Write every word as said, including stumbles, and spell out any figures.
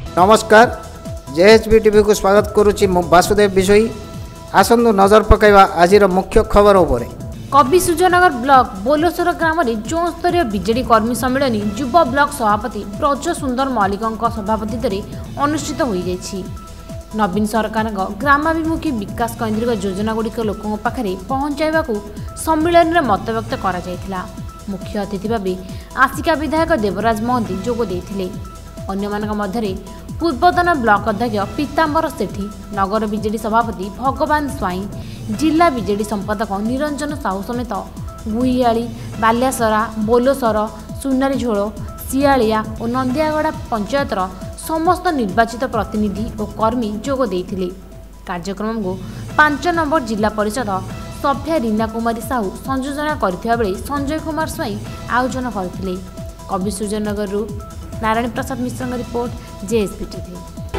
नमस्कार जेएचबी टीवी को स्वागत करुच्ची वासुदेव विषयी आसंतु नजर पकाइबा आज मुख्य खबर उपर। कवि सूर्यनगर ब्लॉक बोलोसर ग्राम में जो स्तरीय बीजेडी कर्मी सम्मेलन युवा ब्लॉक सभापति ब्रज सुंदर मल्लिक सभापति अनुष्ठित हो जाइछि। नवीन सरकार ग्रामाभिमुखी विकास केन्द्रिक योजना गुड़िक लोकों पाखे पहुंचाइबा सम्मेलन में मत व्यक्त करा जायथिला। मुख्य अतिथि भाव आसिका विधायक देवराज महंती जोग देथिले। अन्यमानक मध्यरे पूर्वतन ब्लॉक अध्यक्ष पीताम्बर सेठी, नगर बीजेडी सभापति भगवान स्वाई, जिला बीजेडी संपादक निरंजन साहू समेत गुईयाली, बाल्यासरा, बोलोसर, सुनारी झोल, सियालिया और नंदियागड़ा पंचायतर समस्त निर्वाचित प्रतिनिधि और कर्मी जोग देथिले। कार्यक्रम को पांच नंबर जिला परिषद सभ्या रीना कुमारी साहू संयोजना करथिबा बेले संजय कुमार स्वाई आयोजन करथिले। कवि Suryanagar Narayan Prasad Mishra report JSP TV.